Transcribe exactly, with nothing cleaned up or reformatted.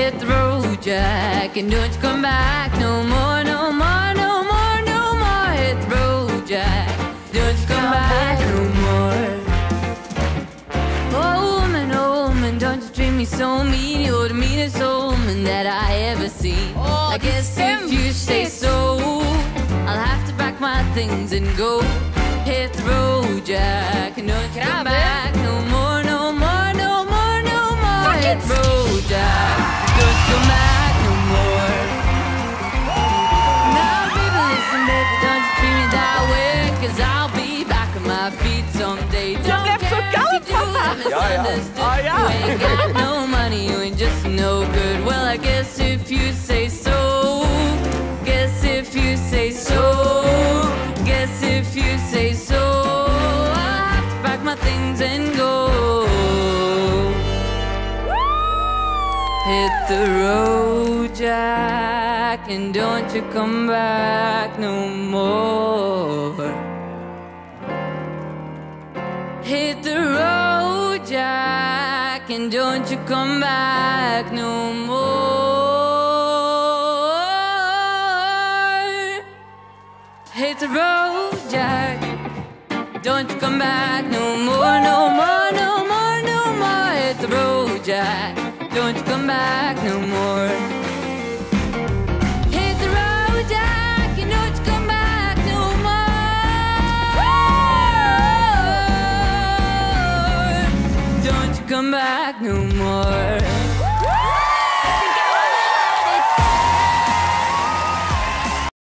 Hit the road, Jack, and don't you come back no more, no more, no more, no more. Hit the road, Jack, don't you come back no more. Oh woman, oh woman, don't you treat me so mean. You're the meanest old woman that I ever seen. Oh, I guess if you say so, I'll have to pack my things and go. Hit the road, Jack, and don't you come back no more, no more, no more, no more. Hit the road, Jack, don't you come back no more. Now, baby, listen, baby, don't you treat me that way, 'cause I'll be back on my feet someday. Don't bleib so care geil, if you do, Papa. I'm Ja, ja. misunderstood. Oh, ja. You ain't got no money, you ain't just no good. Well, I guess if you say so, guess if you say so, guess if you say so, I'll have to pack my things and go. Hit the road, Jack, and don't you come back no more. Hit the road, Jack, and don't you come back no more. Hit the road, Jack, don't you come back no more, no more, no more, no more. Hit the road, Jack, don't you come back no more. Hit the road, Jack, and don't you come back no more. Don't you come back no more.